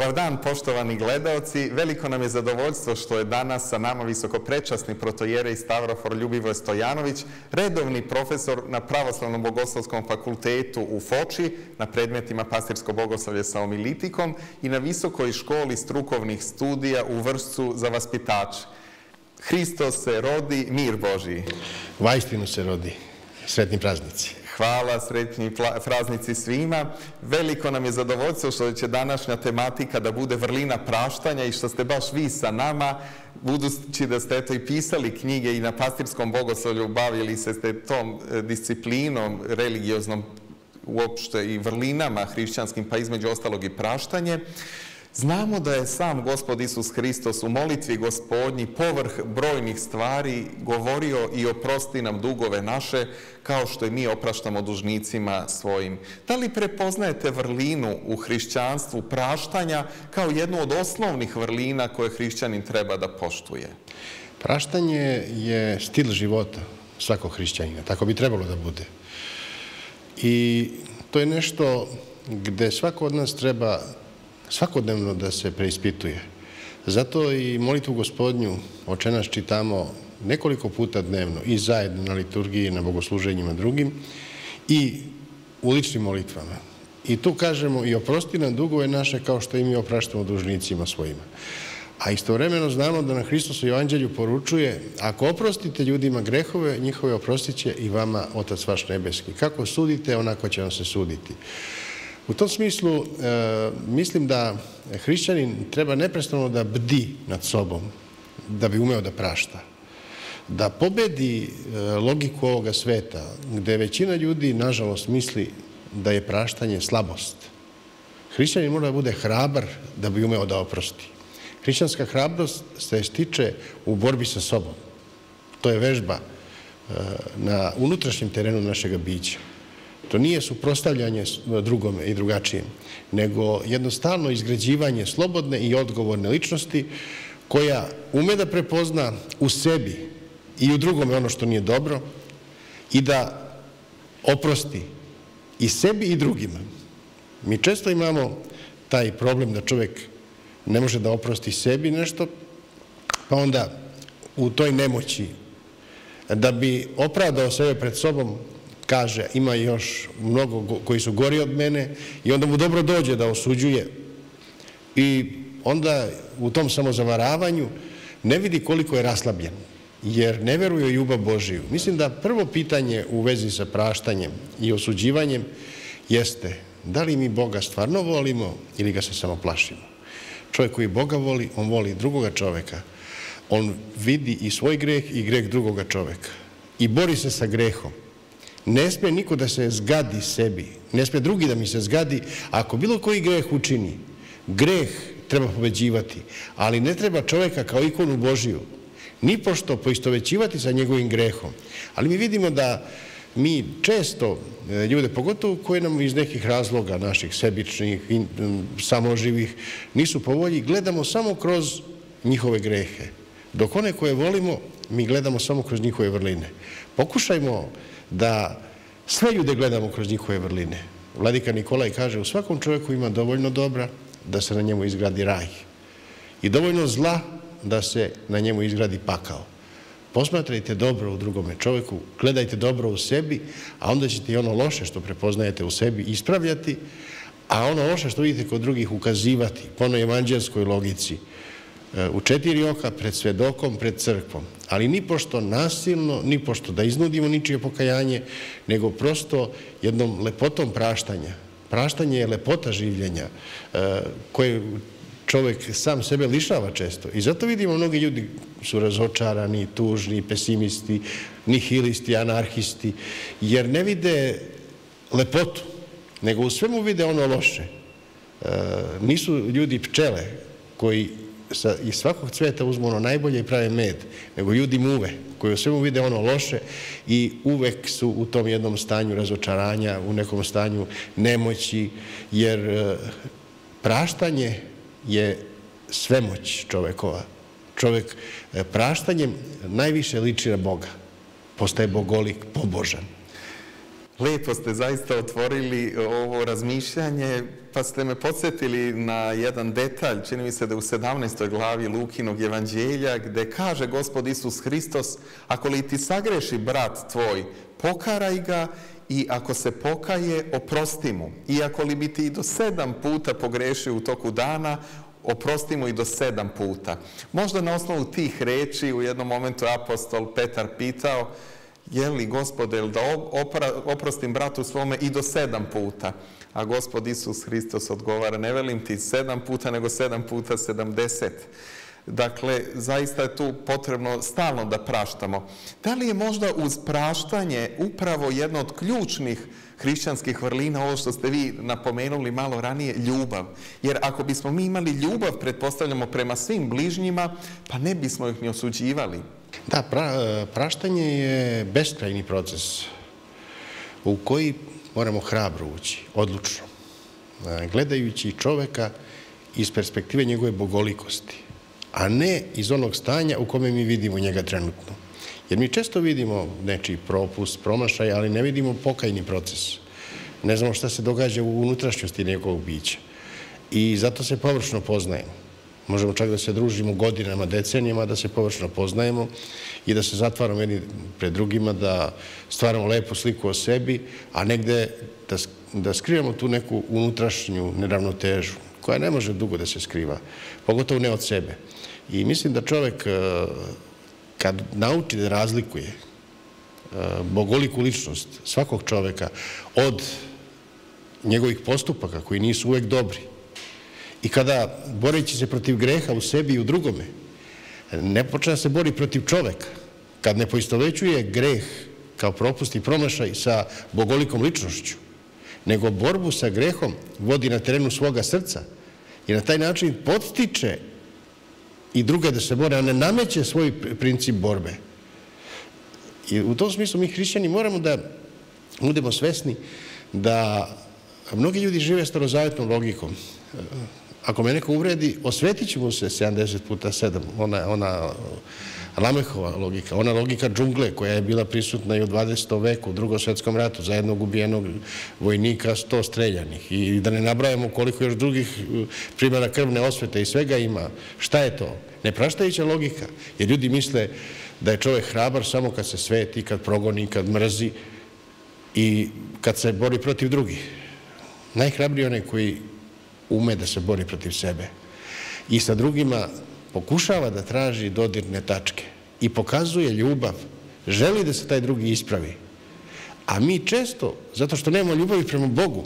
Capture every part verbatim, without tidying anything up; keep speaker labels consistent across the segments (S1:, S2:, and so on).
S1: Dobar dan, poštovani gledaoci. Veliko nam je zadovoljstvo što je danas sa nama visokoprečasni protojerej Stavrofor Ljubivoj Stojanović, redovni profesor na Pravoslavnom bogoslovskom fakultetu u Foči, na predmetima pastirsko bogoslovlje sa omilitikom i na Visokoj školi strukovnih studija u Vršcu za vaspitače. Hristos se rodi, mir Božiji.
S2: Vaistinu se rodi. Sretni praznici.
S1: Hvala, sretni praznici svima. Veliko nam je zadovoljstvo što će današnja tematika da bude vrlina praštanja i što ste baš vi sa nama, budući da ste eto i pisali knjige i na pastirskom bogoslovlju, bavili se ste tom disciplinom religioznom uopšte i vrlinama hrišćanskim, pa između ostalog i praštanje. Znamo da je sam Gospod Isus Hristos u molitvi Gospodnji povrh brojnih stvari govorio i oprosti nam dugove naše, kao što i mi opraštamo dužnicima svojim. Da li prepoznajete vrlinu u hrišćanstvu praštanja kao jednu od osnovnih vrlina koje hrišćanin treba da poštuje?
S2: Praštanje je stil života svakog hrišćanina, tako bi trebalo da bude. I to je nešto gde svako od nas treba svakodnevno da se preispituje. Zato i molitvu Gospodnju Oče naš čitamo nekoliko puta dnevno i zajedno na liturgiji, na bogosluženjima drugim i u ličnim molitvama. I tu kažemo i oprosti nam dugove naše kao što i mi opraštamo dužnicima svojima. A istovremeno znamo da na Hristosu evanđelju poručuje: ako oprostite ljudima grehove, njihove oprostit će i vama Otac vaš nebeski. Kako sudite, onako će vam se suditi. U tom smislu mislim da hrišćanin treba neprestano da bdi nad sobom, da bi umeo da prašta. Da pobedi logiku ovoga sveta, gde većina ljudi, nažalost, misli da je praštanje slabost. Hrišćanin mora da bude hrabar da bi umeo da oprosti. Hrišćanska hrabrost se stiče u borbi sa sobom. To je vežba na unutrašnjem terenu našega bića. To nije suprotstavljanje drugome i drugačijem, nego jednostavno izgrađivanje slobodne i odgovorne ličnosti koja ume da prepozna u sebi i u drugome ono što nije dobro i da oprosti i sebi i drugima. Mi često imamo taj problem da čovjek ne može da oprosti sebi nešto, pa onda u toj nemoći da bi opravdao sebe pred sobom kaže ima još mnogo koji su gori od mene i onda mu dobro dođe da osuđuje i onda u tom samozavaravanju ne vidi koliko je raslabljen jer ne veruje u ljubav Božiju. Mislim da prvo pitanje u vezi sa praštanjem i osuđivanjem jeste da li mi Boga stvarno volimo ili ga se samo plašimo. Čovjek koji Boga voli, on voli drugoga čovjeka. On vidi i svoj greh i greh drugoga čovjeka i bori se sa grehom. Ne smije niko da se zgadi sebi, ne smije drugi da mi se zgadi. Ako bilo koji greh učini, greh treba pobeđivati, ali ne treba čovjeka kao ikonu Božiju, nipošto poistovećivati sa njegovim grehom. Ali mi vidimo da mi često ljude, pogotovo koje nam iz nekih razloga naših sebičnih, samoživih, nisu po volji, gledamo samo kroz njihove grehe. Dok one koje volimo, mi gledamo samo kroz njihove vrline. Pokušajmo da sve ljude gledamo kroz njihove vrline. Vladika Nikolaj kaže: u svakom čovjeku ima dovoljno dobra da se na njemu izgradi raj i dovoljno zla da se na njemu izgradi pakao. Posmatrajte dobro u drugome čovjeku, gledajte dobro u sebi, a onda ćete i ono loše što prepoznajete u sebi ispravljati, a ono loše što vidite kod drugih ukazivati po onoj evanđelskoj logici. U četiri oka, pred svedokom, pred crkvom. Ali nipošto nasilno, nipošto da iznudimo ničije pokajanje, nego prosto jednom lepotom praštanja. Praštanje je lepota življenja koje čovjek sam sebe lišava često. I zato vidimo mnogi ljudi su razočarani, tužni, pesimisti, nihilisti, anarhisti, jer ne vide lepotu, nego u svemu vide ono loše. Nisu ljudi pčele koji iz svakog cveta uzmu ono najbolje i prave med, nego ljudi muve, koji u svemu vide ono loše i uvek su u tom jednom stanju razočaranja, u nekom stanju nemoći, jer praštanje je svemoć čovekova. Čovek praštanjem najviše liči na Boga, postaje bogolik, pobožan.
S1: Lijepo ste zaista otvorili ovo razmišljanje, pa ste me podsjetili na jedan detalj, čini mi se da je u sedamnaestoj glavi Lukinog evanđelja, gdje kaže Gospod Isus Hristos, ako li ti sagreši brat tvoj, pokaraj ga, i ako se pokaje, oprosti mu. I ako li bi ti i do sedam puta pogrešio u toku dana, oprosti mu i do sedam puta. Možda na osnovu tih reči u jednom momentu apostol Petar pitao, je li, Gospode, da oprostim bratu svome i do sedam puta? A Gospod Isus Hristos odgovara, ne velim ti sedam puta, nego sedam puta sedamdeset. Dakle, zaista je tu potrebno stalno da praštamo. Da li je možda uz praštanje upravo jedna od ključnih hrišćanskih vrlina, ovo što ste vi napomenuli malo ranije, ljubav? Jer ako bismo mi imali ljubav, pretpostavljamo, prema svim bližnjima, pa ne bismo ih ni osuđivali.
S2: Da, pra, praštanje je beskrajni proces u koji moramo hrabro ući, odlučno, gledajući čoveka iz perspektive njegove bogolikosti, a ne iz onog stanja u kome mi vidimo njega trenutno. Jer mi često vidimo nečiji propust, promašaj, ali ne vidimo pokajni proces. Ne znamo šta se događa u unutrašnjosti njegovog bića. I zato se površno poznajemo. Možemo čak da se družimo godinama, decenijama, da se površno poznajemo i da se zatvaramo jedni pred drugima, da stvaramo lepu sliku o sebi, a negde da, da skrivamo tu neku unutrašnju neravnotežu, koja ne može dugo da se skriva, pogotovo ne od sebe. I mislim da čovek, kad nauči da razlikuje bogoliku ličnost svakog čoveka od njegovih postupaka koji nisu uvek dobri, i kada, boreći se protiv greha u sebi i u drugome, ne počne da se bori protiv čoveka, kad ne poistovećuje greh kao propust i promašaj sa bogolikom ličnošću, nego borbu sa grehom vodi na terenu svoga srca i na taj način podstiče i druge da se bore, a ne nameće svoj princip borbe. I u tom smislu mi hrišćani moramo da budemo svesni da mnogi ljudi žive starozavetnom logikom. Ako me neko uvredi, osvetit ću mu se sedamdeset puta sedam, ona, ona Lamehova logika, ona logika džungle koja je bila prisutna i u dvadesetom veku, u Drugom svetskom ratu, za jednog ubijenog vojnika sto streljanih. I da ne nabrajamo koliko još drugih primjera krvne osvete i svega ima. Šta je to? Nepraštajuća logika. Jer ljudi misle da je čovjek hrabar samo kad se sveti, kad progoni, kad mrzi i kad se bori protiv drugih. Najhrabriji je onaj koji ume da se bori protiv sebe i sa drugima pokušava da traži dodirne tačke i pokazuje ljubav, želi da se taj drugi ispravi. A mi često, zato što nemamo ljubavi prema Bogu,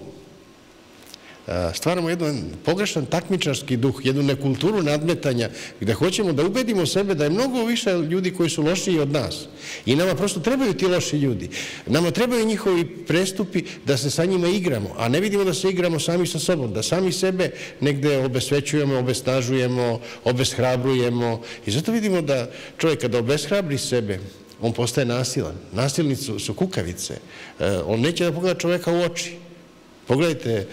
S2: stvaramo jedan pogrešan takmičarski duh, jednu nekulturu nadmetanja gde hoćemo da ubedimo sebe da je mnogo više ljudi koji su lošiji od nas. I nama prosto trebaju ti loši ljudi. Nama trebaju njihovi prestupi da se sa njima igramo, a ne vidimo da se igramo sami sa sobom, da sami sebe negde obesvećujemo, obesnažujemo, obeshrabrujemo. I zato vidimo da čovjek kada obeshrabri sebe, on postaje nasilan. Nasilnici su kukavice. On neće da pogleda čovjeka u oči. Pogledajte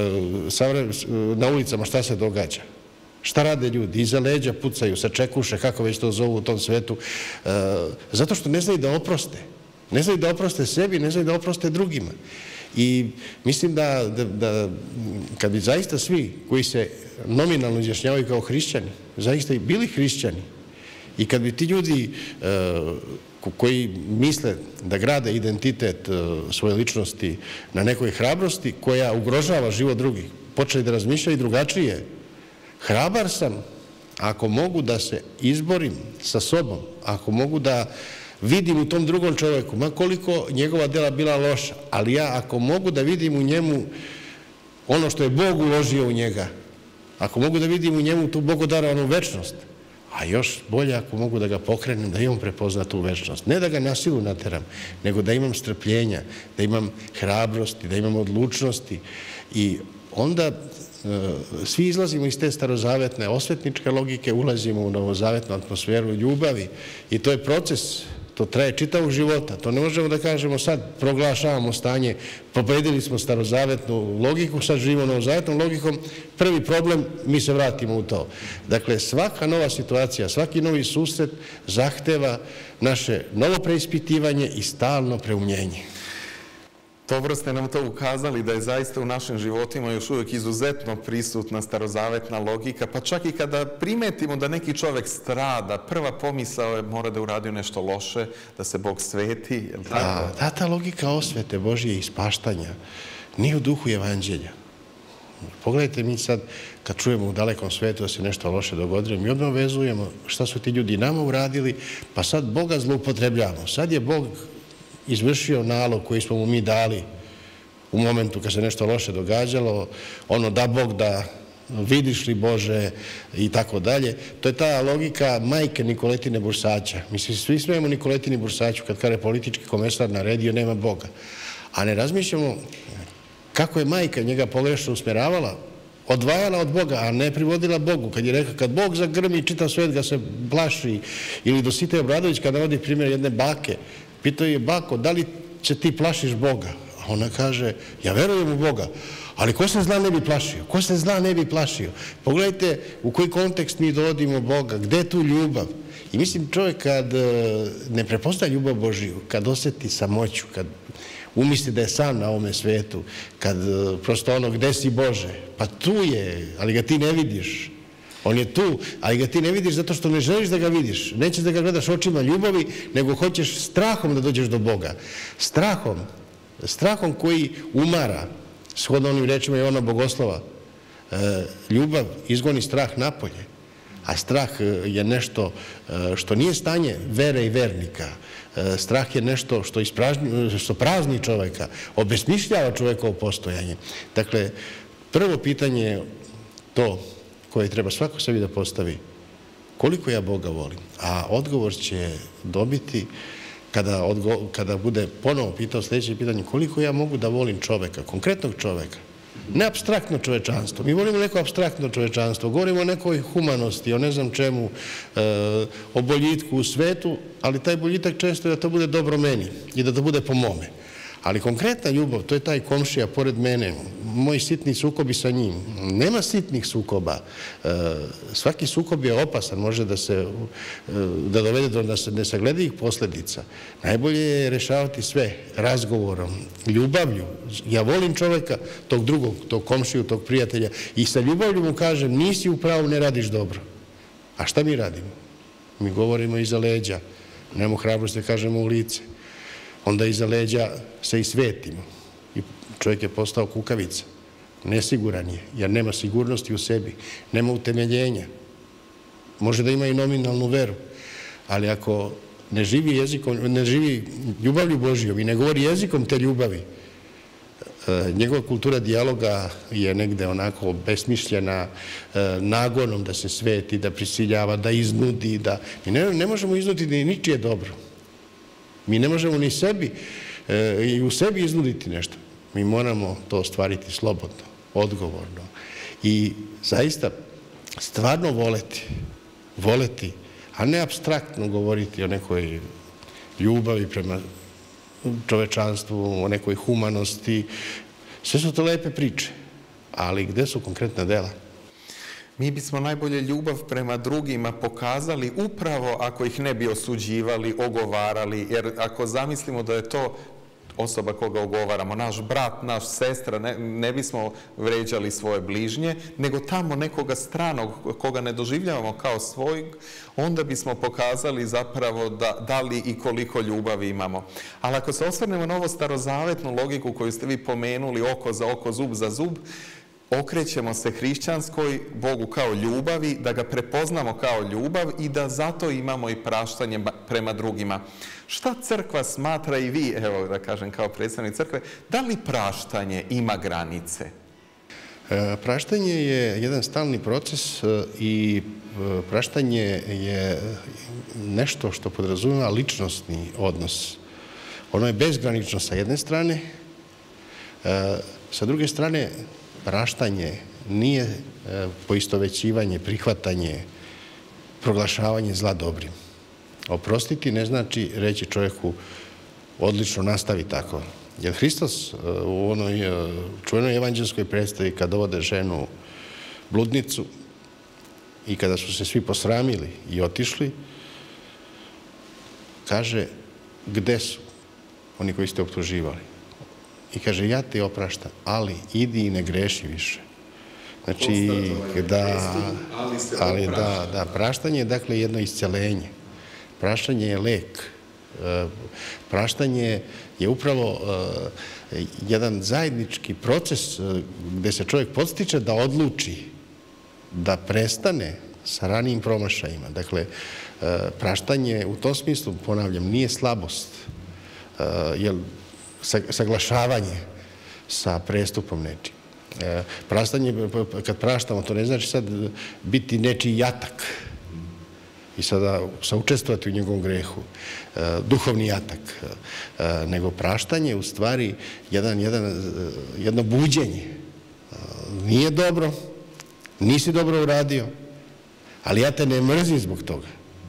S2: na ulicama šta se događa. Šta rade ljudi? Iza leđa pucaju, sačekuše, kako već to zovu u tom svetu. Zato što ne znaju da oproste. Ne znaju da oproste sebi, ne znaju da oproste drugima. I mislim da, da, da kad bi zaista svi koji se nominalno izjašnjavaju kao hrišćani, zaista i bili hrišćani, i kad bi ti ljudi koji misle da grade identitet svoje ličnosti na nekoj hrabrosti koja ugrožava život drugih, počeli da razmišljaju drugačije. Hrabar sam ako mogu da se izborim sa sobom, ako mogu da vidim u tom drugom čovjeku, ma koliko njegova dela bila loša, ali ja ako mogu da vidim u njemu ono što je Bog uložio u njega, ako mogu da vidim u njemu tu Bogodarovanu večnost, a još bolje ako mogu da ga pokrenem, da imam prepozna tu večnost. Ne da ga na silu nateram, nego da imam strpljenja, da imam hrabrosti, da imam odlučnosti. I onda e, svi izlazimo iz te starozavetne osvetničke logike, ulazimo u novozavetnu atmosferu ljubavi i to je proces. To traje čitavog života. To ne možemo da kažemo sad proglašavamo stanje, pobedili smo starozavetnu logiku, sad živimo novozavetnom logikom. Prvi problem, mi se vratimo u to. Dakle, svaka nova situacija, svaki novi susret zahteva naše novo preispitivanje i stalno preumljenje.
S1: Dobro ste nam to ukazali da je zaista u našim životima još uvijek izuzetno prisutna starozavetna logika, pa čak i kada primetimo da neki čovjek strada, prva pomisao je mora da uradio nešto loše, da se Bog sveti.
S2: Da, da, ta logika osvete Božje i ispaštanja nije u duhu evanđelja. Pogledajte, mi sad kad čujemo u dalekom svetu da se nešto loše dogodilo, mi odmah vezujemo šta su ti ljudi nama uradili, pa sad Boga zloupotrebljamo. Sad je Bog izvršio nalog koji smo mu mi dali u momentu kad se nešto loše događalo, ono da Bog da vidiš li Bože i tako dalje. To je ta logika majke Nikoletine Bursaća. Mi se svi smijemo Nikoletini Bursaću kad kaže politički komesar naredio nema Boga. A ne razmišljamo kako je majka njega pogrešno usmjeravala, odvajala od Boga, a ne privodila Bogu. Kad je rekao, kad Bog zagrmi, čitav svet ga se plaši. Ili Dositej Obradović kada navodi primjer jedne bake, pitao je bako, da li će ti plašiš Boga? A ona kaže, ja verujem u Boga, ali ko se zla ne bi plašio? Ko se zla ne bi plašio? Pogledajte u koji kontekst mi dovodimo Boga, gde je tu ljubav? I mislim, čovjek kad ne prepozna ljubav Božiju, kad osjeti samoću, kad umisli da je sam na ovome svetu, kad prosto ono, gde si Bože? Pa tu je, ali ga ti ne vidiš. On je tu, ali ga ti ne vidiš zato što ne želiš da ga vidiš. Nećeš da ga gledaš očima ljubavi, nego hoćeš strahom da dođeš do Boga. Strahom, strahom koji umara, shodno onim rečima Jovana Bogoslova. Ljubav izgoni strah napolje, a strah je nešto što nije stanje vere i vernika. Strah je nešto što, što prazni čovjeka, obesmišljava čovjekovo postojanje. Dakle, prvo pitanje je to koje treba svako sebi da postavi. Koliko ja Boga volim? A odgovor će dobiti kada, odgo kada bude ponovo pitao sljedeće pitanje koliko ja mogu da volim čoveka, konkretnog čoveka. Ne apstraktno čovečanstvo. Mi volimo neko apstraktno čovečanstvo. Govorimo o nekoj humanosti, o ne znam čemu, e, o boljitku u svetu, ali taj boljitak često je da to bude dobro meni i da to bude po mome. Ali konkretna ljubav, to je taj komšija pored mene, moji sitni sukobi sa njim. Nema sitnih sukoba. E, svaki sukob je opasan, može da se da dovede do nesagledivih posljedica. Najbolje je rešavati sve razgovorom, ljubavlju. Ja volim čovjeka, tog drugog, tog komšiju, tog prijatelja i sa ljubavlju mu kažem nisi u pravu, ne radiš dobro. A šta mi radimo? Mi govorimo iza leđa, nemamo hrabrosti da kažemo u lice. Onda iza leđa se i svetimo. I čovjek je postao kukavica. Nesiguran je, jer nema sigurnosti u sebi. Nema utemeljenja. Može da ima i nominalnu veru. Ali ako ne živi jezikom, ne živi ljubavlju Božijom i ne govori jezikom te ljubavi, njegova kultura dijaloga je negde onako besmišljena, nagonom da se sveti, da prisiljava, da iznudi. Da... Mi ne, ne možemo iznuditi ni ničije dobro. Mi ne možemo ni sebi e, i u sebi iznuditi nešto. Mi moramo to ostvariti slobodno, odgovorno i zaista stvarno voleti, voleti, a ne apstraktno govoriti o nekoj ljubavi prema čovečanstvu, o nekoj humanosti. Sve su to lepe priče, ali gde su konkretna dela?
S1: Mi bismo najbolje ljubav prema drugima pokazali upravo ako ih ne bi osuđivali, ogovarali, jer ako zamislimo da je to osoba koga ogovaramo, naš brat, naš sestra, ne, ne bismo vređali svoje bližnje, nego tamo nekoga stranog koga ne doživljavamo kao svojeg, onda bismo pokazali zapravo da, da li i koliko ljubavi imamo. Ali ako se osvrnemo na ovo starozavetnu logiku koju ste vi pomenuli, oko za oko, zub za zub, okrećemo se hrišćanskoj Bogu kao ljubavi, da ga prepoznamo kao ljubav i da zato imamo i praštanje prema drugima. Šta crkva smatra i vi, evo da kažem kao predstavnik crkve, da li praštanje ima granice?
S2: E, praštanje je jedan stalni proces i praštanje je nešto što podrazumeva ličnostni odnos. Ono je bezgranično sa jedne strane, e, sa druge strane praštanje nije poistovećivanje, prihvatanje, proglašavanje zla dobrim. Oprostiti ne znači reći čovjeku odlično nastavi tako. Jer Hristos u onoj čuvenoj evanđelskoj predstavi kad dovode ženu bludnicu i kada su se svi posramili i otišli, kaže gde su oni koji ste optuživali? i kaže ja te opraštam, ali idi i ne greši više. Znači, da, ali da, da, praštanje je dakle jedno isceljenje. Praštanje je lek. Praštanje je upravo jedan zajednički proces gde se čovjek podstiče da odluči da prestane sa ranijim promašajima. Dakle, praštanje u tom smislu, ponavljam, nije slabost, jer saglašavanje sa prestupom nečim. Praštanje, kad praštamo, to ne znači sad biti nečiji jatak i sada saučestvovati u njegovom grehu, duhovni jatak, nego praštanje je u stvari jedan, jedan, jedno buđenje. Nije dobro, nisi dobro uradio, ali ja te ne mrzim zbog toga.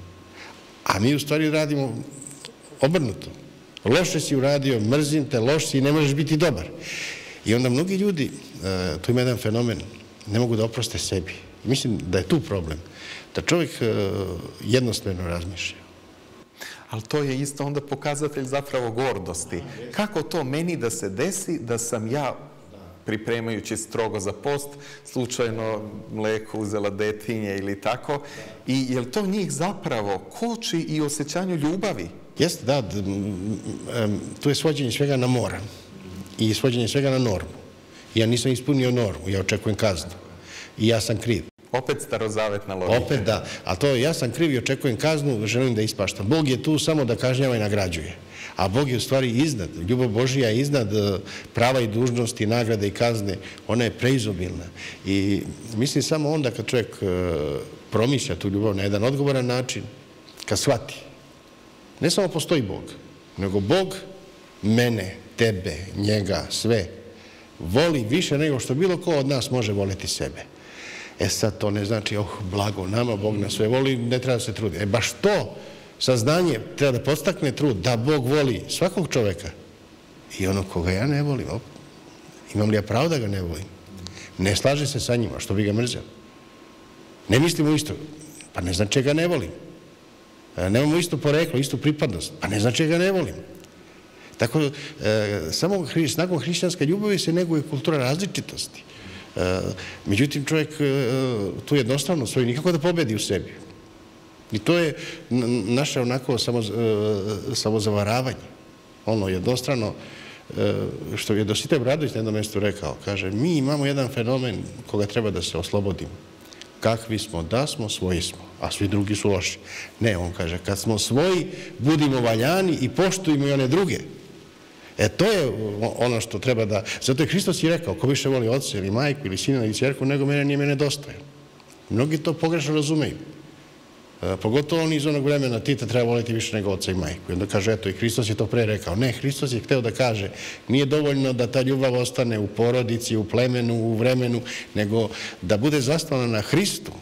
S2: A mi u stvari radimo obrnuto. Loše si uradio, mrzim te, loš si i ne možeš biti dobar. I onda mnogi ljudi, tu ima jedan fenomen, ne mogu da oproste sebi. Mislim da je tu problem. Da čovjek jednostavno razmišlja.
S1: Ali to je isto onda pokazatelj zapravo gordosti. Kako to meni da se desi da sam ja, pripremajući strogo za post, slučajno mleko uzela detinje ili tako, i je li to njih zapravo koči i osjećanju ljubavi?
S2: Jeste, da. Tu je svođenje svega na moram i svođenje svega na normu. Ja nisam ispunio normu, ja očekujem kaznu. I ja sam kriv.
S1: Opet starozavetna logika.
S2: Opet, da. A to ja sam kriv i očekujem kaznu, želim da ispaštam. Bog je tu samo da kažnjava i nagrađuje. A Bog je u stvari iznad. Ljubav Božija je iznad prava i dužnosti, nagrade i kazne. Ona je preizobilna. I mislim samo onda kad čovjek promišlja tu ljubav na jedan odgovoran način, kad shvati. Ne samo postoji Bog, nego Bog mene, tebe, njega, sve voli više nego što bilo ko od nas može voliti sebe. E sad to ne znači, oh, blago nama, Bog nas sve voli, ne treba da se trudi. E baš to saznanje treba da podstakne trud, da Bog voli svakog čoveka i onog koga ja ne volim. Op, imam li ja pravo da ga ne volim? Ne slaže se sa njima, što bi ga mrzio. Ne mislimo isto, pa ne znači ga ne volim. Nemamo isto poreklo, istu pripadnost, pa ne znači ga ne volim. Tako, samo snagom hrišćanske ljubavi se neguje kultura različitosti. Međutim, čovjek tu jednostavno svoji nikako da pobedi u sebi. I to je naše onako samozavaravanje. Ono jednostrano, što je Dositej Obradović na jednom mjestu rekao, kaže, mi imamo jedan fenomen koga treba da se oslobodimo. Kakvi smo, da smo, svoji smo, a svi drugi su loši. Ne, on kaže, kad smo svoji, budimo valjani i poštujemo i one druge. E, to je ono što treba da... Zato je Hristos i rekao, ko više voli oca ili majku ili sina ili ćerku, nego mene nije mene dostojan. Mnogi to pogrešno razumeju. Pogotovo oni iz onog vremena, ti te treba voliti više nego oca i majku. I onda kaže, eto, i Hristos je to pre rekao. Ne, Hristos je hteo da kaže, nije dovoljno da ta ljubav ostane u porodici, u plemenu, u vremenu, nego da bude zasnovana na Hristu,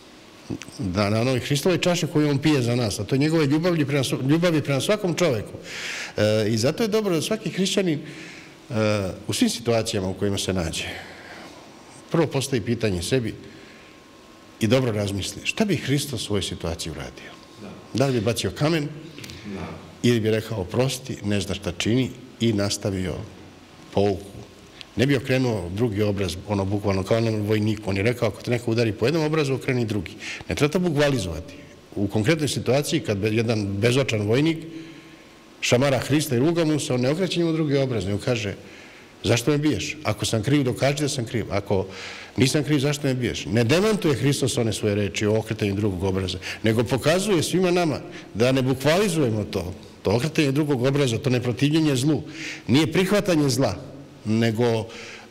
S2: da na onoj Hristovoj čaši koju on pije za nas, a to je njegove ljubavi prema, ljubavi prema svakom čoveku. E, I zato je dobro da svaki hrišćanin e, u svim situacijama u kojima se nađe prvo postavi pitanje sebi i dobro razmisli šta bi Hristos u svojoj situaciji uradio. Da li bi bacio kamen ili bi rekao oprosti, ne zna šta čini i nastavio pouku. Ne bi okrenuo drugi obraz, ono bukvalno kao na vojniku. On je rekao, ako te neko udari po jednom obrazu, okreni drugi. Ne treba to bukvalizovati. U konkretnoj situaciji, kad jedan bezočan vojnik šamara Hrista i ruga mu se, on ne okreće njemu drugi obraz, nego kaže, zašto me biješ? Ako sam kriv, dokaži da sam kriv. Ako nisam kriv, zašto me biješ? Ne demantuje Hristos one svoje reči o okretanju drugog obraza, nego pokazuje svima nama da ne bukvalizujemo to. To okretanje drugog obraza, to neprotivljenje zlu, nije prihvatanje zla, nego e,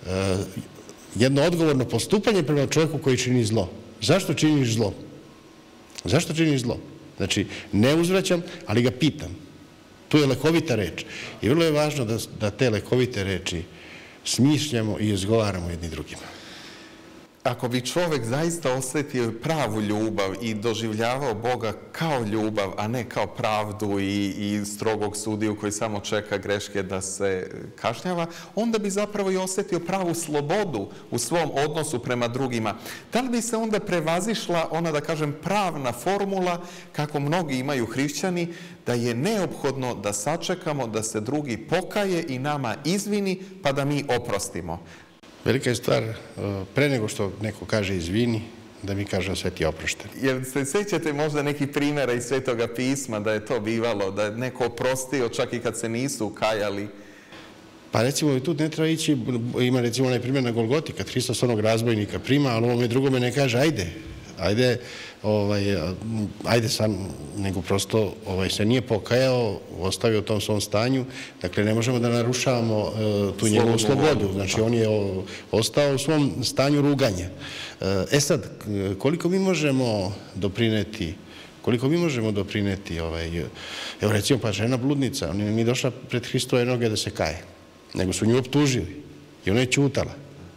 S2: jedno odgovorno postupanje prema čovjeku koji čini zlo. Zašto činiš zlo? Zašto činiš zlo? Znači, ne uzvraćam, ali ga pitam. Tu je lekovita reč. I vrlo je važno da, da te lekovite reči smišljamo i izgovaramo jedni drugima.
S1: ako bi čovjek zaista osjetio pravu ljubav i doživljavao Boga kao ljubav, a ne kao pravdu i, i strogog sudiju koji samo čeka greške da se kažnjava, onda bi zapravo i osjetio pravu slobodu u svom odnosu prema drugima. Da li bi se onda prevazišla ona, da kažem, pravna formula, kako mnogi imaju hrišćani, da je neophodno da sačekamo da se drugi pokaje i nama izvini, pa da mi oprostimo?
S2: Velika je stvar, pre nego što neko kaže izvini, da mi kažemo sve ti je oprošteno.
S1: Jer se sjećate možda nekih primjera iz Svetoga pisma da je to bivalo, da je neko oprostio čak i kad se nisu kajali?
S2: Pa recimo i tu ne treba ići, ima recimo onaj primjer na Golgoti, kad Hristos onog razbojnika prima, ali ovome drugome ne kaže ajde, ajde, ovaj, ajde sam, nego prosto ovaj, se nije pokajao, ostavio u tom svom stanju, dakle ne možemo da narušavamo uh, tu njegovu slobodu, znači on je o, ostao u svom stanju ruganja. Uh, e sad, koliko mi možemo doprineti, koliko mi možemo doprineti, ovaj, evo recimo pa žena bludnica, ona nije došla pred Hristove noge da se kaje, nego su nju optužili i ona je ćutala.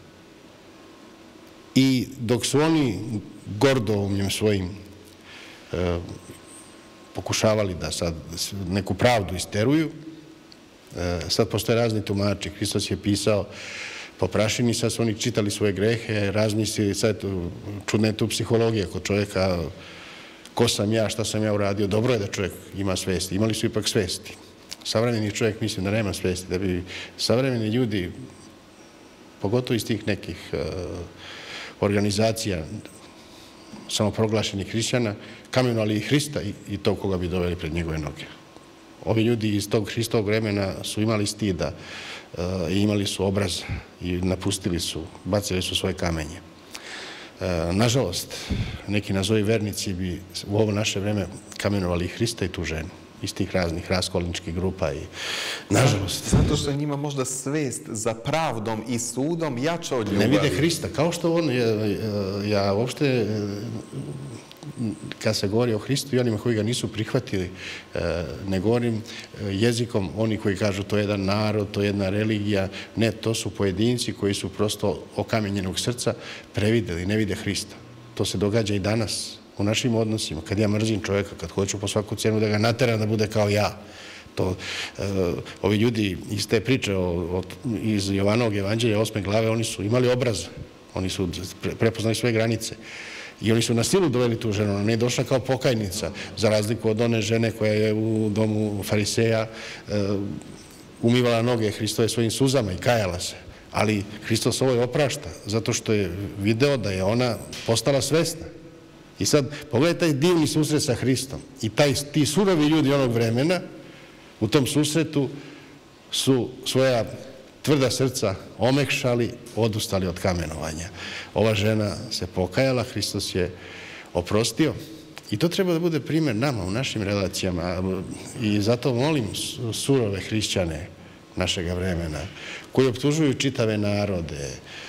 S2: I dok su oni gordoumljem svojim e, pokušavali da sad neku pravdu isteruju, e, sad postoje razni tumači. Hristos je pisao po prašini, sad su oni čitali svoje grehe, razni si, sad čudna je tu psihologija kod čovjeka, ko sam ja, šta sam ja uradio, dobro je da čovjek ima svesti, imali su ipak svesti. Savremeni čovjek mislim da nema svesti, da bi savremeni ljudi, pogotovo iz tih nekih e, organizacija samoproglašenih hrišćana, kamenovali i Hrista i, i to koga bi doveli pred njegove noge. Ovi ljudi iz tog Hristovog vremena su imali stida e, i imali su obraz i napustili su, bacili su svoje kamenje. E, nažalost, neki nazovi vernici bi u ovo naše vreme kamenovali i Hrista i tu ženu iz tih raznih raskolničkih grupa i nažalost.
S1: Zato što je njima možda svest za pravdom i sudom jača od ljubavi.
S2: Ne vide Hrista, kao što on, ja, ja uopšte, kad se govori o Hristu i onima koji ga nisu prihvatili, ne govorim jezikom oni koji kažu to je jedan narod, to je jedna religija, ne, to su pojedinci koji su prosto okamenjenog srca prevideli, ne vide Hrista. To se događa i danas u našim odnosima, kad ja mrzim čovjeka, kad hoću po svaku cijenu da ga nateram da bude kao ja. To, e, ovi ljudi iz te priče o, o, iz Jovanovog evanđelja osme glave, oni su imali obraz, oni su pre, prepoznali svoje granice i oni su na silu doveli tu ženu, ona je došla kao pokajnica, za razliku od one žene koja je u domu fariseja e, umivala noge Hristove svojim suzama i kajala se. Ali Hristos ovo je oprašta, zato što je video da je ona postala svesna. I sad, pogledaj taj divni susret sa Hristom i taj, ti surovi ljudi onog vremena u tom susretu su svoja tvrda srca omekšali, odustali od kamenovanja. Ova žena se pokajala, Hristos je oprostio i to treba da bude primjer nama u našim relacijama i zato molim surove hrišćane našega vremena koji optužuju čitave narode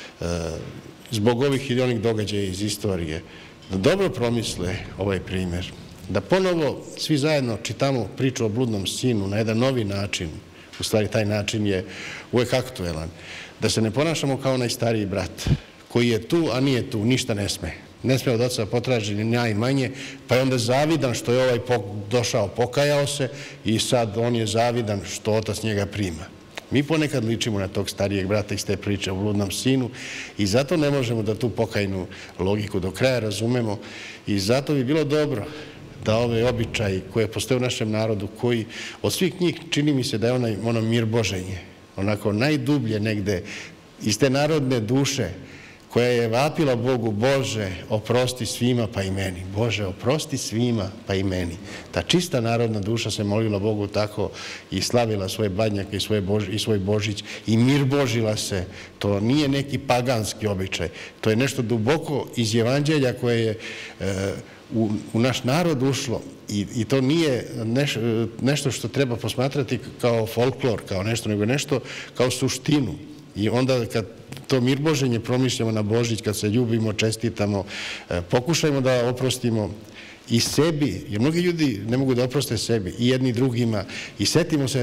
S2: zbog ovih ili onih događaja iz istorije, da dobro promisle ovaj primjer, da ponovo svi zajedno čitamo priču o bludnom sinu na jedan novi način, u stvari taj način je uvijek aktuelan, da se ne ponašamo kao onaj stariji brat koji je tu, a nije tu, ništa ne sme. Ne sme od oca potraži ni najmanje, pa je onda zavidan što je ovaj došao, pokajao se i sad on je zavidan što otac njega prima. Mi ponekad ličimo na tog starijeg brata iz te priče o bludnom sinu i zato ne možemo da tu pokajnu logiku do kraja razumemo i zato bi bilo dobro da ove običaji koje postoje u našem narodu, koji od svih njih čini mi se da je onaj, ono mir Boženje, onako najdublje negde iz te narodne duše koja je vapila Bogu, Bože, oprosti svima pa i meni. Bože, oprosti svima pa i meni. Ta čista narodna duša se molila Bogu tako i slavila svoje badnjake i, svoje Bož, i svoj Božić i mir Božila se. To nije neki paganski običaj. To je nešto duboko iz evanđelja koje je e, u, u naš narod ušlo i, i to nije neš, nešto što treba posmatrati kao folklor, kao nešto, nego nešto kao suštinu. I onda kad to mir Boženje promišljamo na Božić, kad se ljubimo, čestitamo, pokušajmo da oprostimo i sebi, jer mnogi ljudi ne mogu da oproste sebi, i jedni drugima, i setimo se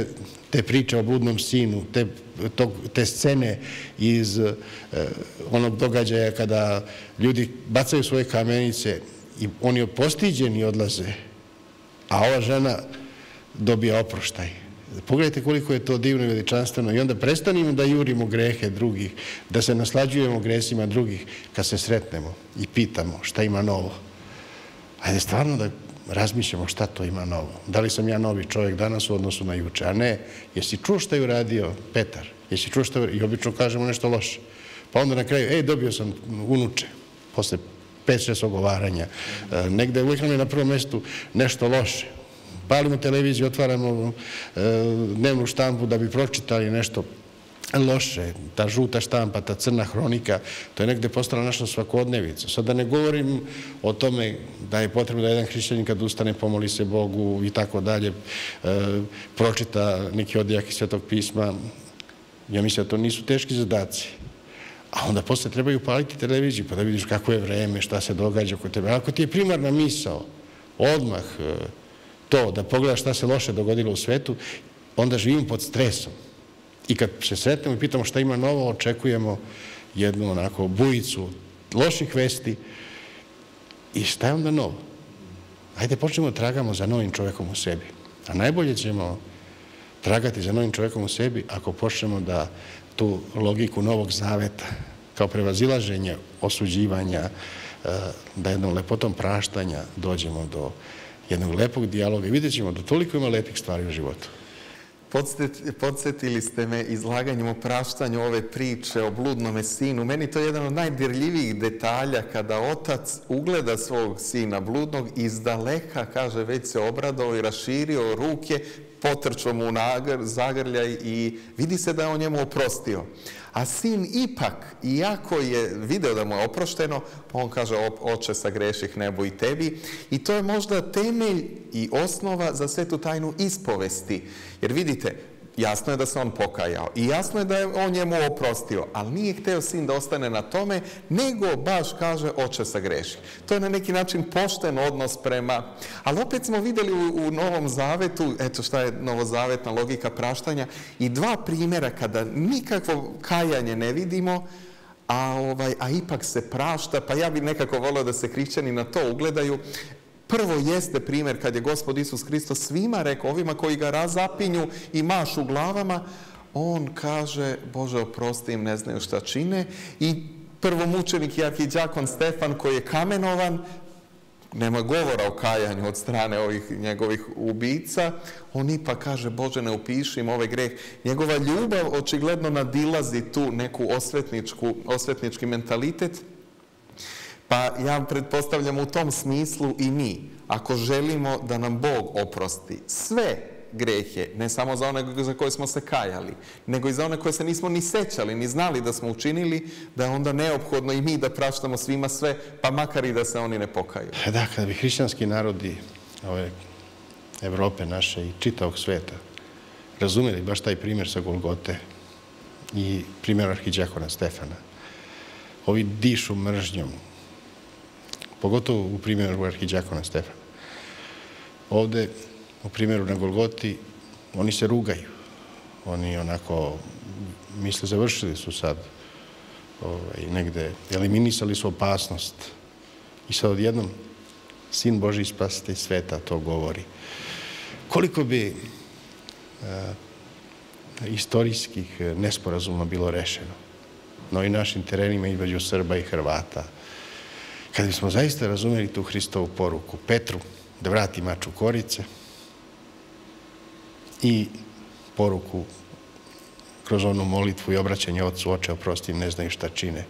S2: te priče o bludnom sinu, te, to, te scene iz uh, onog događaja kada ljudi bacaju svoje kamenice i oni postiđeni odlaze, a ova žena dobija oproštaj. Pogledajte koliko je to divno i veličanstveno i onda prestanimo da jurimo grehe drugih, da se naslađujemo gresima drugih kad se sretnemo i pitamo šta ima novo. Ajde stvarno da razmišljamo šta to ima novo. Da li sam ja novi čovjek danas u odnosu na juče, a ne, jesi čuo šta je uradio Petar? Jesi čuo šta je uradio? I obično kažemo nešto loše. Pa onda na kraju, ej, dobio sam unuče, posle pet šest ogovaranja. E, negde uvijek nam je na prvom mjestu nešto loše. Palimo televiziju, otvaramo e, dnevnu štampu da bi pročitali nešto loše. Ta žuta štampa, ta crna hronika, to je negde postala naša svakodnevica. Sad da ne govorim o tome da je potrebno da jedan hrišćanin kad ustane pomoli se Bogu i tako dalje, e, pročita neki odjeljak iz Svetog pisma. Ja mislim da to nisu teški zadaci. A onda posle trebaju upaliti televiziju pa da vidiš kako je vreme, šta se događa oko tebe. Ako ti je primarna misao, odmah e, to da pogledaš šta se loše dogodilo u svetu, onda živimo pod stresom. I kad se sretnemo i pitamo šta ima novo, očekujemo jednu onako bujicu loših vesti i šta je onda novo? Ajde počnemo da tragamo za novim čovjekom u sebi. A najbolje ćemo tragati za novim čovjekom u sebi ako počnemo da tu logiku Novog Zaveta kao prevazilaženje osuđivanja, da jednom lepotom praštanja dođemo do jednog lepog dijaloga i vidjet ćemo da toliko ima lepih stvari u životu.
S1: Podsjetili ste me izlaganjem o praštanju ove priče o bludnome sinu. Meni to je jedan od najdirljivijih detalja kada otac ugleda svog sina bludnog, izdaleka, kaže, već se obradao i raširio ruke, potrčao mu u zagrljaj i vidi se da je on njemu oprostio. A sin ipak, iako je video da mu je oprošteno, on kaže, oče, sagreših nebo i tebi. I to je možda temelj i osnova za svetu tajnu ispovesti. Jer vidite, jasno je da se on pokajao i jasno je da je on njemu oprostio, ali nije hteo sin da ostane na tome, nego baš kaže, oče, sagreši. To je na neki način pošten odnos prema... Ali opet smo vidjeli u, u Novom Zavetu, eto šta je novozavetna logika praštanja, i dva primjera kada nikakvo kajanje ne vidimo, a, ovaj, a ipak se prašta, pa ja bih nekako volio da se hrišćani na to ugledaju. Prvo jeste primjer kad je Gospod Isus Hristos svima rekao, ovima koji ga razapinju i mašu glavama, on kaže, Bože, oprosti im, ne znaju šta čine. I prvomučenik i arhidjakon Stefan koji je kamenovan, nema govora o kajanju od strane ovih njegovih ubica, on ipak kaže, Bože, ne upiši im ovaj greh. Njegova ljubav očigledno nadilazi tu neku osvetničku, osvetnički mentalitet. Pa ja pretpostavljam u tom smislu i mi, ako želimo da nam Bog oprosti sve grehe, ne samo za one za koje smo se kajali, nego i za one koje se nismo ni sećali, ni znali da smo učinili, da je onda neophodno i mi da praštamo svima sve, pa makar i da se oni ne pokaju.
S2: Da, kada bi hrišćanski narodi ove Evrope naše i čitavog sveta razumeli baš taj primjer sa Golgote i primjer arhidjakona Stefana, ovi dišu mržnjom, pogotovo u primjeru arhidjakona Stefana. Ovde, u primjeru na Golgoti, oni se rugaju. Oni onako misle završili su sad ovaj, negde, eliminisali su opasnost. I sad odjednom Sin Božji spasitelj sveta to govori. Koliko bi e, istorijskih nesporazuma bilo rešeno na ovim našim terenima između Srba i Hrvata, kad bismo zaista razumeli tu Hristovu poruku Petru da vrati mač u korice i poruku kroz onu molitvu i obraćanje Otcu, oče, oprosti im, ne znaju šta čine.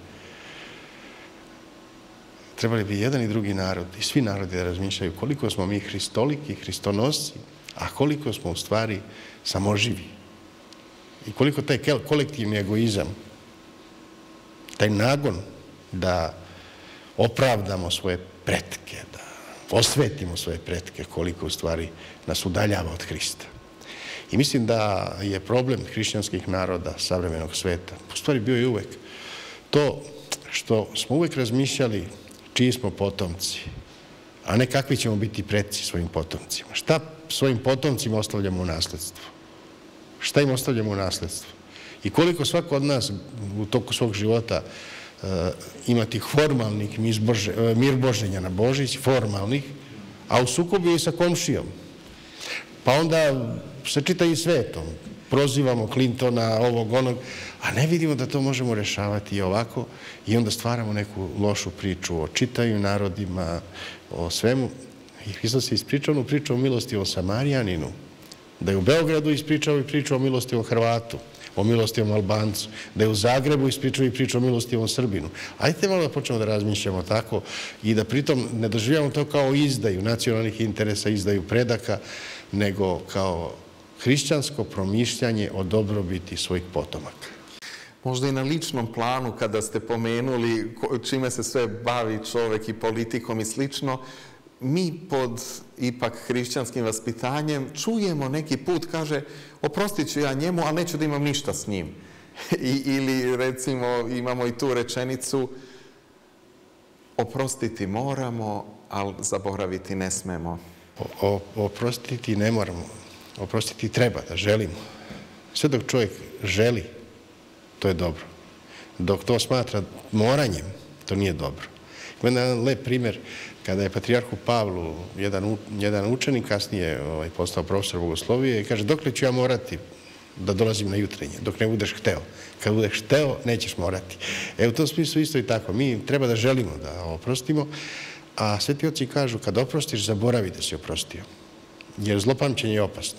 S2: Trebali bi jedan i drugi narod i svi narodi da razmišljaju koliko smo mi hristoliki, hristonosci, a koliko smo u stvari samoživi. I koliko taj kolektivni egoizam, taj nagon da opravdamo svoje pretke, da osvetimo svoje pretke, koliko u stvari nas udaljava od Hrista. I mislim da je problem hrišćanskih naroda savremenog sveta, u stvari bio i uvek, to što smo uvek razmišljali čiji smo potomci, a ne kakvi ćemo biti preci svojim potomcima. Šta svojim potomcima ostavljamo u nasledstvo? Šta im ostavljamo u nasljedstvu? I koliko svako od nas u toku svog života ima tih formalnih mirboženja na Božić, formalnih, a u sukobu je i sa komšijom. Pa onda se čita i svetom. Prozivamo Clintona, ovog, onog, a ne vidimo da to možemo rešavati i ovako i onda stvaramo neku lošu priču o čitanju narodima, o svemu. I Hristos je ispričao onu priču o milostivom Samarijaninu, da je u Beogradu ispričao i priču o milostivom Hrvatu, o milostivom Albancu, da je u Zagrebu ispričao i priču o milostivom Srbinu. Ajde malo da počnemo da razmišljamo tako i da pritom ne doživljamo to kao izdaju nacionalnih interesa, izdaju predaka, nego kao hrišćansko promišljanje o dobrobiti svojih potomaka.
S1: Možda i na ličnom planu, kada ste pomenuli čime se sve bavi čovek i politikom i slično, mi pod ipak hrišćanskim vaspitanjem čujemo neki put, kaže, oprostit ću ja njemu, ali neću da imam ništa s njim. I, ili recimo imamo i tu rečenicu, oprostiti moramo, ali zaboraviti ne smemo.
S2: O, oprostiti ne moramo, oprostiti treba da želimo. Sve dok čovjek želi, to je dobro. Dok to smatra moranjem, to nije dobro. Ima jedan lep primjer kada je patrijarhu Pavlu jedan, jedan učenik, kasnije ovaj, postao profesor bogoslovije i kaže, dokle ću ja morati da dolazim na jutrenje, dok ne budeš hteo. Kad budeš hteo, nećeš morati. E, u tom smislu isto i tako. Mi treba da želimo da oprostimo, a sveti oci kažu, kad oprostiš, zaboravi da si oprostio. Jer zlopamćenje je opasno.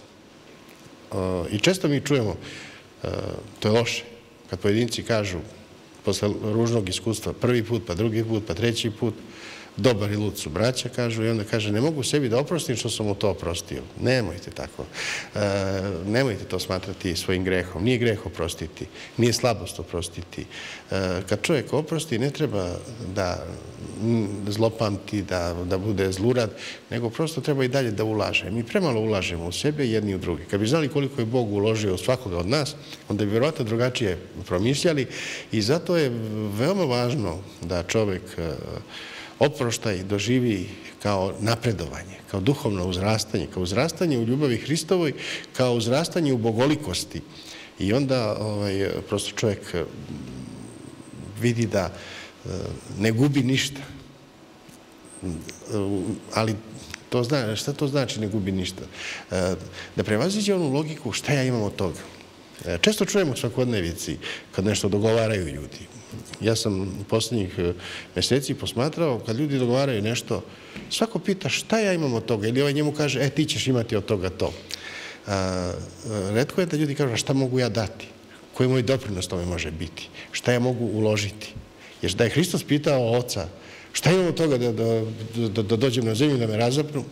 S2: I često mi čujemo, to je loše, kad pojedinci kažu, posle ružnog iskustva, prvi put, pa drugi put, pa treći put, dobar i lud su braća, kažu, i onda kaže, ne mogu sebi da oprostim što sam mu to oprostio. Nemojte tako. Nemojte to smatrati svojim grehom. Nije greh oprostiti, nije slabost oprostiti. Kad čovjek oprosti, ne treba da zlopamti, da bude zlurad, nego prosto treba i dalje da ulaže. Mi premalo ulažemo u sebe jedni i u drugi. Kad bi znali koliko je Bog uložio u svakoga od nas, onda bi vjerovatno drugačije promišljali i zato je veoma važno da čovjek oproštaj doživi kao napredovanje, kao duhovno uzrastanje, kao uzrastanje u ljubavi Hristovoj, kao uzrastanje u bogolikosti. I onda ovaj, prosto čovjek vidi da ne gubi ništa. Ali to zna, šta to znači ne gubi ništa? Da prevaziđe onu logiku šta ja imam od toga. Često čujemo u svakodnevici kad nešto dogovaraju ljudi. Ja sam u posljednjih mjeseci posmatrao, kad ljudi dogovaraju nešto, svako pita šta ja imam od toga, ili ovaj njemu kaže, e, ti ćeš imati od toga to. Retko je da ljudi kažu, šta mogu ja dati? Koji moj doprinos tome može biti? Šta ja mogu uložiti? Jer da je Hristos pitao oca, šta imam od toga da, da, da, da dođem na zemlju, da me razapnu?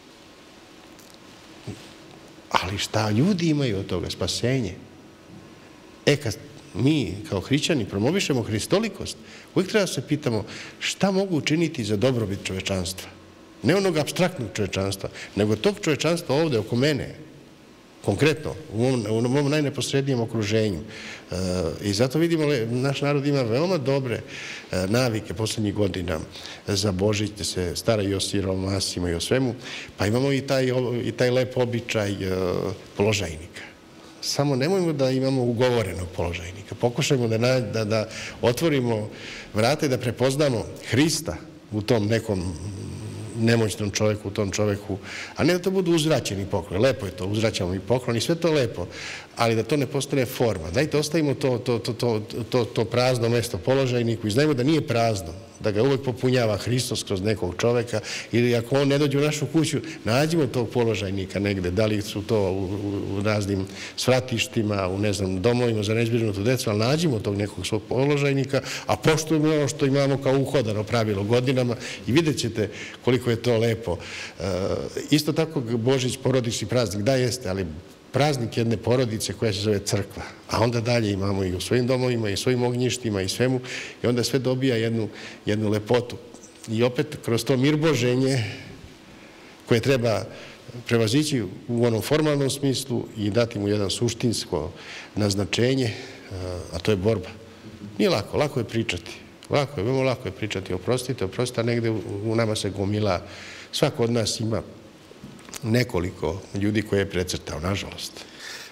S2: Ali šta ljudi imaju od toga? Spasenje. E, kad mi kao hrišćani promovišemo hristolikost, uvijek treba se pitamo šta mogu učiniti za dobrobit čovečanstva. Ne onog apstraktnog čovečanstva, nego tog čovečanstva ovdje oko mene, konkretno, u mom, u mom najneposrednijem okruženju. E, I zato vidimo, naš narod ima veoma dobre e, navike posljednjih godina za Božić, gdje se staraju o siromasima i o svemu, pa imamo i taj, i taj lep običaj e, položajnika. Samo nemojmo da imamo ugovorenog položajnika. Pokušajmo da, na, da, da otvorimo vrate, da prepoznamo Hrista u tom nekom nemoćnom čovjeku, u tom čovjeku, a ne da to budu uzvraćeni poklon. Lepo je to, uzvraćamo i poklon i sve to lepo, ali da to ne postane forma. Dajte, ostavimo to, to, to, to, to, to prazno mesto položajniku i znajmo da nije prazno, da ga uvijek popunjava Hristos kroz nekog čovjeka ili ako on ne dođe u našu kuću, nađimo tog položajnika negde, da li su to u, u, u raznim svratištima, u ne znam, domovima za neizbrinutu decu, ali nađimo tog nekog svog položajnika, a poštujemo ono što imamo kao uhodano pravilo godinama i vidjet ćete koliko je to lepo. E, isto tako Božić, porodični praznik, da jeste, ali praznik jedne porodice koja se zove crkva, a onda dalje imamo i u svojim domovima i u svojim ognjištima i svemu i onda sve dobija jednu, jednu lepotu. I opet kroz to mirboženje koje treba prevazići u onom formalnom smislu i dati mu jedan suštinsko naznačenje, a to je borba. Nije lako, lako je pričati. Lako je, veoma lako je pričati, oprostite, oprostite, a negde u nama se gomila, svako od nas ima nekoliko ljudi koje je precrtao, nažalost.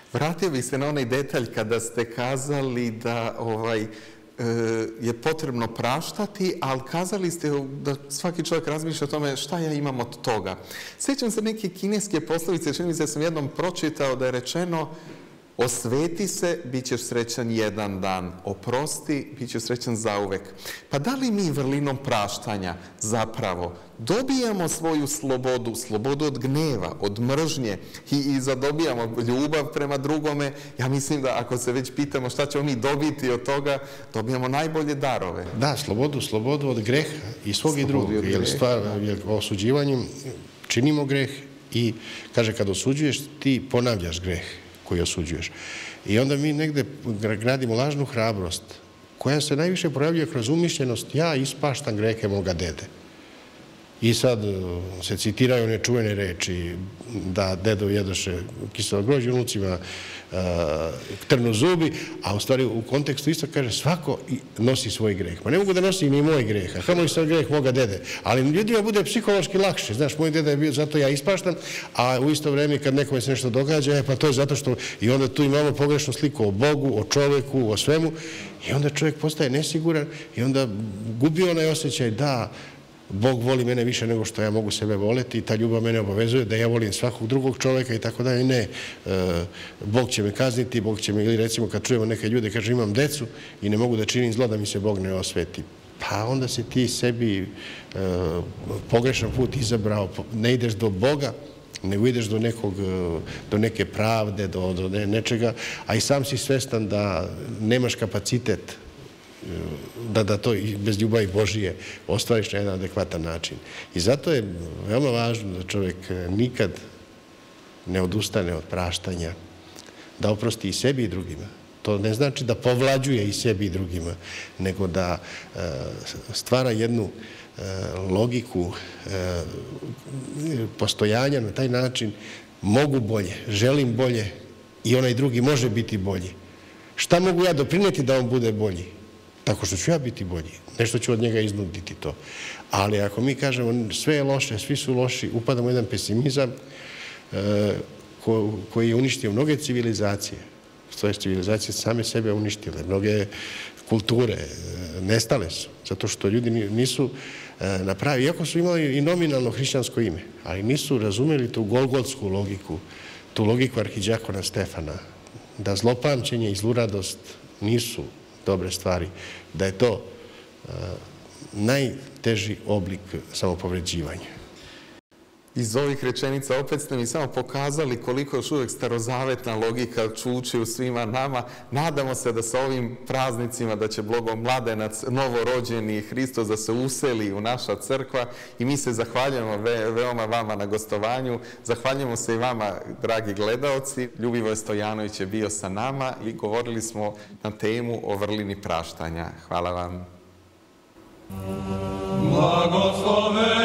S1: Vratio bih se na onaj detalj kada ste kazali da ovaj, je potrebno praštati, ali kazali ste da svaki čovjek razmišlja o tome šta ja imam od toga. Sjećam se neke kineske poslovice, čini mi se da sam jednom pročitao da je rečeno: osveti se, bit ćeš srećan jedan dan. Oprosti, bit ćeš srećan zauvek. Pa da li mi vrlinom praštanja zapravo dobijamo svoju slobodu, slobodu od gneva, od mržnje i, i zadobijamo ljubav prema drugome? Ja mislim da ako se već pitamo šta ćemo mi dobiti od toga, dobijamo najbolje darove.
S2: Da, slobodu, slobodu od greha i svog i drugog. Jer stvar, jer osuđivanjem činimo greh i, kaže, kad osuđuješ, ti ponavljaš greh koji osuđuješ. I onda mi negde gradimo lažnu hrabrost koja se najviše projavljuje kroz umišljenost: ja ispaštam grehe moga dede. I sad se citiraju nečuvene reči da dedo jedoše kiselo grožđe, unucima trnu zubi, a u stvari u kontekstu isto kaže svako nosi svoj greh. Pa ne mogu da nosi ni moj greh, a kamo i sad greh moga dede. Ali ljudima bude psihološki lakše. Znaš, moj deda je bio, zato ja ispaštam, a u isto vreme kad nekome se nešto događa, e, pa to je zato što... I onda tu imamo pogrešnu sliku o Bogu, o čoveku, o svemu. I onda čovjek postaje nesiguran i onda gubi onaj osjećaj da Bog voli mene više nego što ja mogu sebe voleti i ta ljubav mene obavezuje da ja volim svakog drugog čovjeka i tako dalje. Ne, Bog će me kazniti, Bog će me, ili recimo kad čujemo neke ljude, kaže imam decu i ne mogu da činim zlo da mi se Bog ne osveti. Pa onda si ti sebi pogrešan put izabrao, ne ideš do Boga, nego ideš do nekog, do neke pravde, do, do nečega, a i sam si svestan da nemaš kapacitet da, da to bez ljubavi Božije ostvariš na jedan adekvatan način. I zato je veoma važno da čovjek nikad ne odustane od praštanja, da oprosti i sebi i drugima. To ne znači da povlađuje i sebi i drugima, nego da e, stvara jednu e, logiku e, postojanja na taj način: mogu bolje, želim bolje i onaj drugi može biti bolji. Šta mogu ja doprineti da on bude bolji? Tako što ću ja biti bolji. Nešto ću od njega iznuditi to. Ali ako mi kažemo sve je loše, svi su loši, upadamo u jedan pesimizam e, ko, koji je uništio mnoge civilizacije. Svoje civilizacije same sebe uništile. Mnoge kulture nestale su. Zato što ljudi nisu na pravi, iako su imali i nominalno hrišćansko ime, ali nisu razumeli tu golgotsku logiku, tu logiku arhidžakona Stefana, da zlopamćenje i zluradost nisu dobre stvari, da je to uh, najteži oblik samopovređivanja.
S1: Iz ovih rečenica opet ste mi samo pokazali koliko još uvijek starozavetna logika čuči u svima nama. Nadamo se da sa ovim praznicima da će blagomladenac, novorođeni Hristos, da se useli u naša crkva i mi se zahvaljujemo ve, veoma vama na gostovanju. Zahvaljujemo se i vama, dragi gledaoci. Ljubivoje Stojanović je bio sa nama i govorili smo na temu o vrlini praštanja. Hvala vam. Blagoslove